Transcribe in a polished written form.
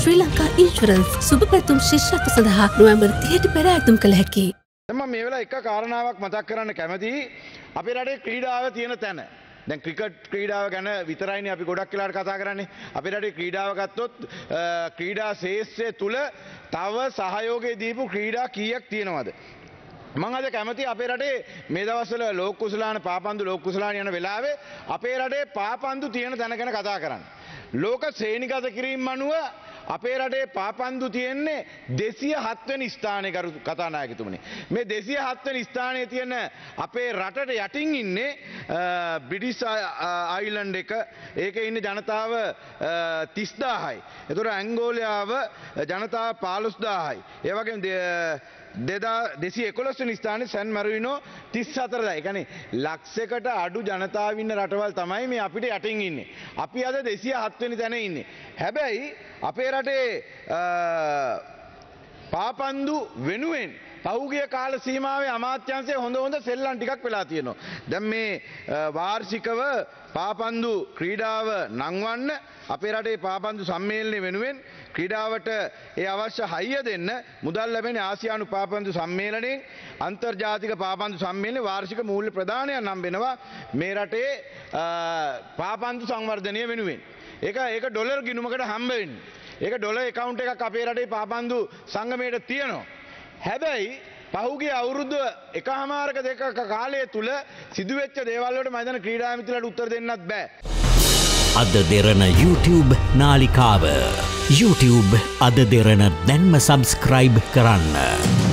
ශ්‍රී Lanka insurance සුබ පැතුම් ශිෂ්‍යත්ව සඳහා නොවැම්බර් 30ට පෙර ඇතුම් කළ හැකියි. මම මේ වෙලාව එක කාරණාවක් මතක් කරන්න කැමතියි. අපේ රටේ ක්‍රීඩාව තියෙන තැන. දැන් ක්‍රිකට් ක්‍රීඩාව ගැන විතරයිනේ අපි ගොඩක් වෙලාවට කතා කරන්නේ. අපේ රටේ ක්‍රීඩාව ගත්තොත් ක්‍රීඩා ශාස්ත්‍රය තුල තව සහයෝගය දීපු ක්‍රීඩා කීයක් තියෙනවද? මම අද කැමති අපේ රටේ මේ දවස්වල ලෝක කුසලාන පාපන්දු ලෝක කුසලාන යන වෙලාවේ අපේ රටේ පාපන්දු තියෙන තැන ගැන කතා කරන්න. ලෝක ශ්‍රේණිගත කිරීම අනුව අපේ රටේ පාපන්දු තියෙන්නේ 207 වෙනි ස්ථානයේ ගරු කතානායකතුමනි. මේ 207 වෙනි ස්ථානයේ තියෙන අපේ රටට යටින් ඉන්නේ බ්‍රිටිෂ් අයිලන්ඩ් එක. ඒකේ ඉන්නේ ජනතාව 30000යි. ඒතර ඇංගෝලාව ජනතාව 15000යි. ඒ වගේම 211 වෙනි ස්ථානයේ සැන් මැරිනෝ 34යි. ඒ කියන්නේ ලක්ෂයකට අඩු ජනතාව ඉන්න රටවල් තමයි මේ අපිට යටින් ඉන්නේ. අපි අද 207 වෙනි තැන ඉන්නේ. හැබැයි අපේ රටේ පාපන්දු වෙනුවෙන් පෞගිය කාල සීමාවේ අමාත්‍යාංශයේ හොඳ සෙල්ලම් ටිකක් වෙලා තියෙනවා. දැන් මේ වාර්ෂිකව පාපන්දු ක්‍රීඩාව නංවන්න අපේ රටේ පාපන්දු සම්මේලනය වෙනුවෙන් ක්‍රීඩාවට ඒ අවශ්‍ය හයිය දෙන්න මුදල් ලැබෙන ආසියානු පාපන්දු සම්මේලනයෙන් අන්තර්ජාතික පාපන්දු සම්මේලනයේ වාර්ෂික මූල්‍ය ප්‍රදානයක් නම් වෙනවා මේ රටේ පාපන්දු සංවර්ධනය වෙනුවෙන්. ඒක ඩොලර් ගිණුමකට හම්බ වෙන්නේ. ඒක ඩොලර් account එකක් අපේ රටේ පාපන්දු සංගමයට තියෙනවා. හැබැයි පහුගිය අවුරුදු එකහමාරක දෙකක කාලය තුල සිදුවෙච්ච දේවල් වලට මම හිතන ක්‍රීඩා මිතුරට උත්තර දෙන්නත් බෑ. අද දෙරණ YouTube නාලිකාව YouTube අද දෙරණ දැන්ම subscribe කරන්න.